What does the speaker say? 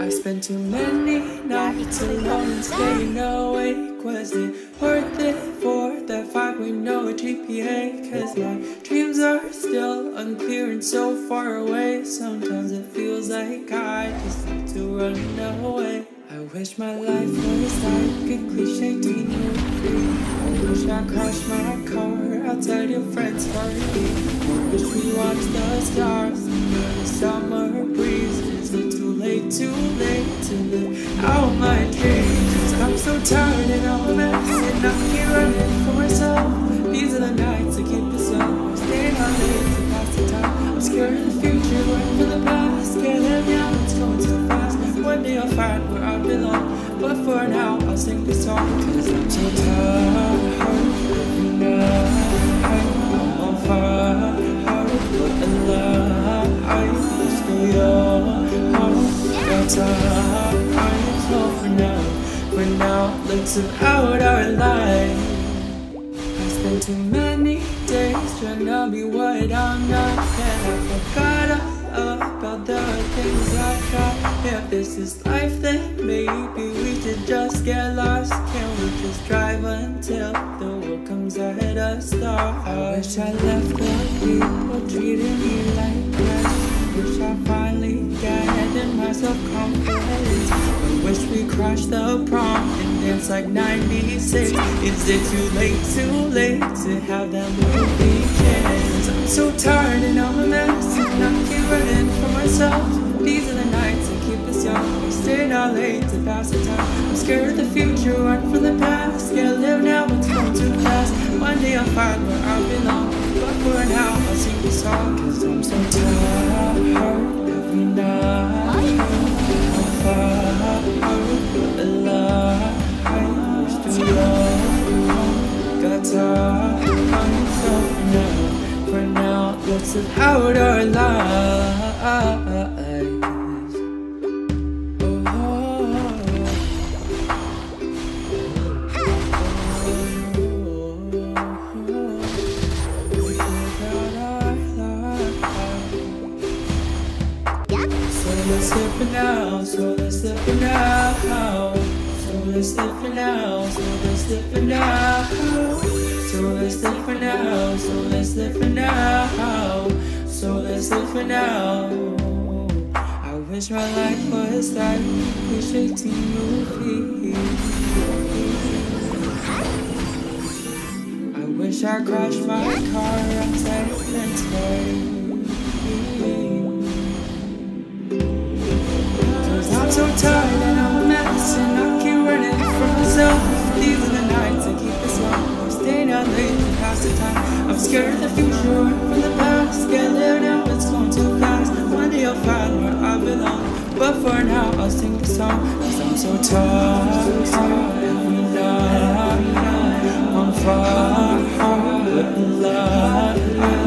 I spent too many nights alone and staying awake. Was it worth it for that 5.0 GPA? Cause my dreams are still unclear and so far away. Sometimes it feels like I just need to run away. I wish my life was like a cliche teen movie. I wish I crashed my car outside your friend's party. I wish we watched the stars under the summer breeze. Is it too late to live out my dreams? I'm so tired and I'm a mess, and I keep running for myself. These are the nights I keep us young. I'm staying out late to pass the time. I'm scared of the future, running for the past. Can't live now, it's going too fast. One day I'll find where I belong, but for now I'll sing this song. Cause I'm so tired of night. I'm on fire, but alive. I'm still young, got time. So for now, let's live out our life. I spent too many days trying to be what I'm not, and I forgot about the things I tried. If this is life, then maybe we should just get lost. Can't we just drive until the world comes at us? I wish I left the people treating me like that. Wish I finally gathered myself confidence. I wish we crashed the prom and danced like 96. Is it too late to have that movie chance? I'm so tired and I'm a mess, and I keep running for myself. These are the nights that keep us young. We stayed out late to pass the time. I'm scared of the future, run from the past. Can't live now, it's going too fast. One day I'll find where I belong, but for now I'll sing this song. Cause I'm so tired every night. I'm far alive. I wish to young, got time. So for now, let's live out our lives. So let's live for now, so let's live for now, so let's live for now, so let's live for now, so let's live for now, so let's live for now, so let's live for now. I wish my life was like a cliche teen movie. I wish I crashed my car outside a friend's party. I'm so tired and I'm a mess, and I keep running from myself. These are the nights that keep us young. I'm staying out late to pass the time. I'm scared of the future, run from the past. Can't live now, it's going too fast. One day I'll find where I belong, but for now I'll sing the song. Cause I'm so tired every night. I'm far, but alive.